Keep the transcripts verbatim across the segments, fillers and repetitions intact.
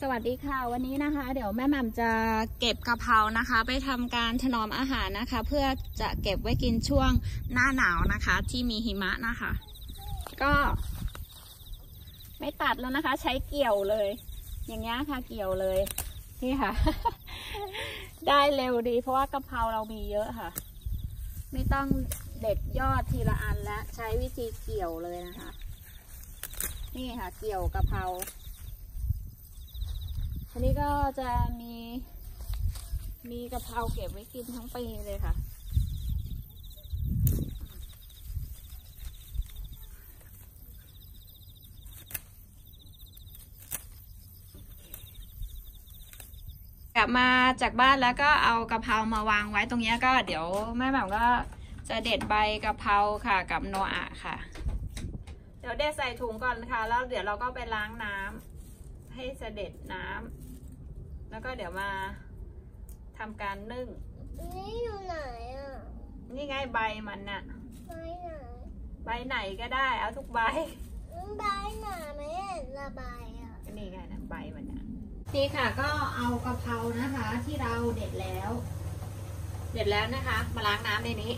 สวัสดีค่ะวันนี้นะคะเดี๋ยวแม่แหม่มจะเก็บกะเพรานะคะไปทำการถนอมอาหารนะคะเพื่อจะเก็บไว้กินช่วงหน้าหนาวนะคะที่มีหิมะนะคะก็ไม่ตัดแล้วนะคะใช้เกี่ยวเลยอย่างเงี้ยค่ะเกี่ยวเลยนี่ค่ะ ได้เร็วดีเพราะว่ากะเพราเรามีเยอะค่ะไม่ต้องเด็ดยอดทีละอันและใช้วิธีเกี่ยวเลยนะคะนี่ค่ะเกี่ยวกะเพราอันนี้ก็จะมีมีกะเพราเก็บไว้กินทั้งปีเลยค่ะกลับมาจากบ้านแล้วก็เอากะเพรามาวางไว้ตรงนี้ก็เดี๋ยวแม่แบบก็จะเด็ดใบกะเพราค่ะกับโนอาค่ะเดี๋ยวเด็ดใส่ถุงก่อนค่ะแล้วเดี๋ยวเราก็ไปล้างน้ำให้เสด็จน้ำแล้วก็เดี๋ยวมาทำการนึ่งนี่อยู่ไหนอ่ะนี่ไงใบมันน่ะใบไหนใบไหนก็ได้เอาทุกใบใบไหนไม่เห็นระบายอ่ะนี่ไงนะใบมันน่ะนี่ค่ะก็เอากะเพรานะคะที่เราเด็ดแล้วเด็ดแล้วนะคะมาล้างน้ำในนี้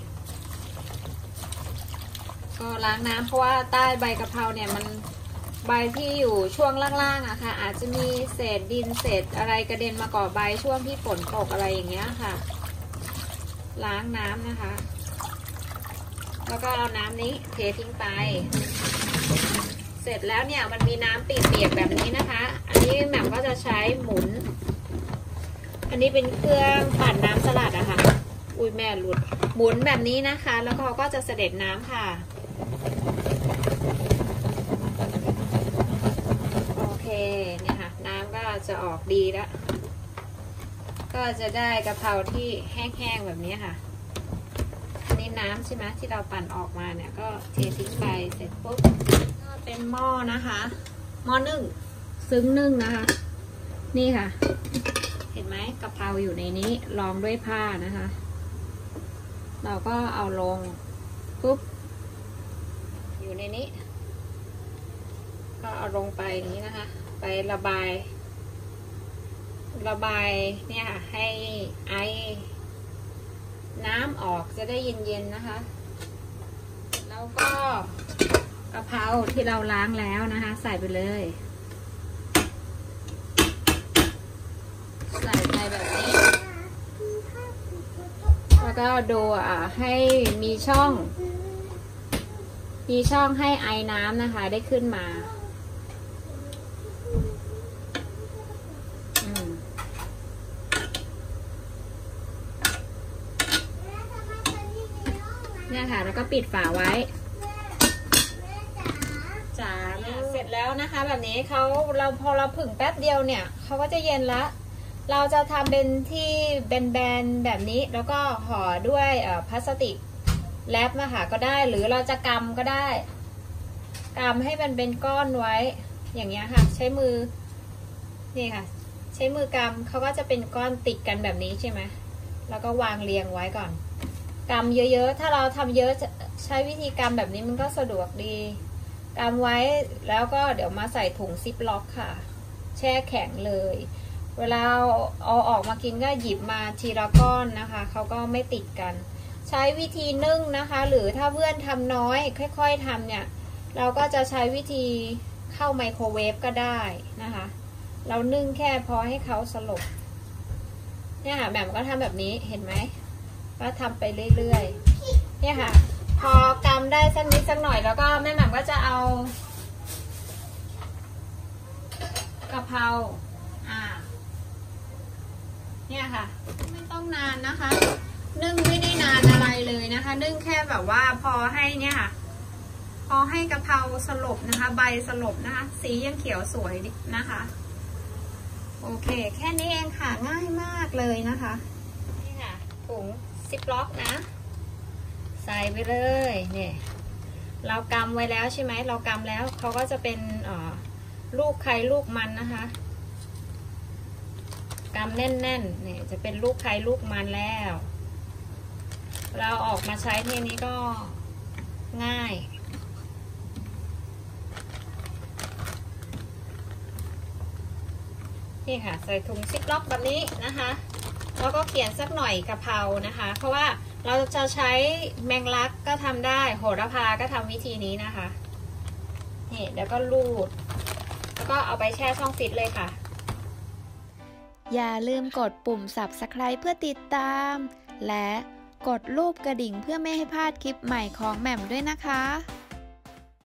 ก็ล้างน้ำเพราะว่าใต้ใบกะเพราเนี่ยมันใบที่อยู่ช่วงล่างๆอะค่ะอาจจะมีเศษดินเศษอะไรกระเด็นมาก่อใบช่วงที่ฝนตกอะไรอย่างเงี้ยค่ะล้างน้ำนะคะแล้วก็เอาน้ำนี้เททิ้งไปเสร็จแล้วเนี่ยมันมีน้ำเปียกๆแบบนี้นะคะอันนี้แหม่มก็จะใช้หมุนอันนี้เป็นเครื่องปั่นน้ำสลัดอะค่ะอุ้ยแม่หลุดหมุนแบบนี้นะคะแล้วเขาก็จะเสด็จน้ำค่ะเนี่ยค่ะน้ำก็จะออกดีแล้วก็จะได้กะเพราที่แห้งๆแบบนี้ค่ะอันนี้น้ำใช่ไหมที่เราปั่นออกมาเนี่ยก็เททิ้งไปเสร็จปุ๊บก็เป็นหม้อนะคะหม้อนึ่งซึ้งนึ่งนะคะนี่ค่ะเห็นไหมกะเพราอยู่ในนี้รองด้วยผ้านะคะเราก็เอาลงปุ๊บอยู่ในนี้ก็เอาลงไปอย่างนี้นะคะไประบายระบายเนี่ยค่ะให้ไอน้ำออกจะได้เย็นๆนะคะแล้วก็กะเพราที่เราล้างแล้วนะคะใส่ไปเลยใส่ไปแบบนี้แล้วก็ดูอ่ะให้มีช่องมีช่องให้ไอน้ำนะคะได้ขึ้นมาเนี่ยค่ะแล้วก็ปิดฝาไว้จ๋าเสร็จแล้วนะคะแบบนี้เขาเราพอเราผึ่งแป๊บเดียวเนี่ยเขาก็จะเย็นละเราจะทำเป็นที่แบนๆแบบนี้แล้วก็ห่อด้วยพลาสติกแรปนะคะก็ได้หรือเราจะกำก็ได้กำให้มันเป็นก้อนไว้อย่างเงี้ยค่ะใช้มือนี่ค่ะใช้มือกำเขาก็จะเป็นก้อนติดกันแบบนี้ใช่ไหมแล้วก็วางเรียงไว้ก่อนกำเยอะๆถ้าเราทำเยอะใช้วิธีกำแบบนี้มันก็สะดวกดีกำไว้แล้วก็เดี๋ยวมาใส่ถุงซิปล็อกค่ะแช่แข็งเลยเวลาเอาออกมากินก็หยิบมาทีละก้อนนะคะเขาก็ไม่ติดกันใช้วิธีนึ่งนะคะหรือถ้าเพื่อนทำน้อยค่อยๆทำเนี่ยเราก็จะใช้วิธีเข้าไมโครเวฟก็ได้นะคะเรานึ่งแค่พอให้เขาสลบเนี่ยค่ะแบบก็ทำแบบนี้เห็นไหมก็ทำไปเรื่อยๆเนี่ยค่ะพอกำได้สักนิดสักหน่อยแล้วก็แม่แหม่มก็จะเอากะเพราอ่าเนี่ยค่ะไม่ต้องนานนะคะนึ่งไม่ได้นานอะไรเลยนะคะนึ่งแค่แบบว่าพอให้เนี่ยค่ะพอให้กะเพราสลบนะคะใบสลบนะคะสียังเขียวสวยนะคะโอเคแค่นี้เองค่ะง่ายมากเลยนะคะนี่ค่ะถุงซิปล็อกนะใส่ไปเลยเนี่ยเรากำไว้แล้วใช่ไหมเรากำแล้วเขาก็จะเป็นลูกไข่ลูกมันนะคะกำแน่นๆเนี่ยจะเป็นลูกไข่ลูกมันแล้วเราออกมาใช้ทีนี้ก็ง่ายนี่ค่ะใส่ถุงซิปล็อกแบบนี้นะคะแล้วก็เขียนสักหน่อยกะเพรานะคะเพราะว่าเราจะใช้แมงลักก็ทำได้โหระพาก็ทำวิธีนี้นะคะนี่แล้วก็รูดแล้วก็เอาไปแช่ช่องฟิตเลยค่ะอย่าลืมกดปุ่ม ซับสไครบ์ เพื่อติดตามและกดรูปกระดิ่งเพื่อไม่ให้พลาดคลิปใหม่ของแหม่มด้วยนะคะ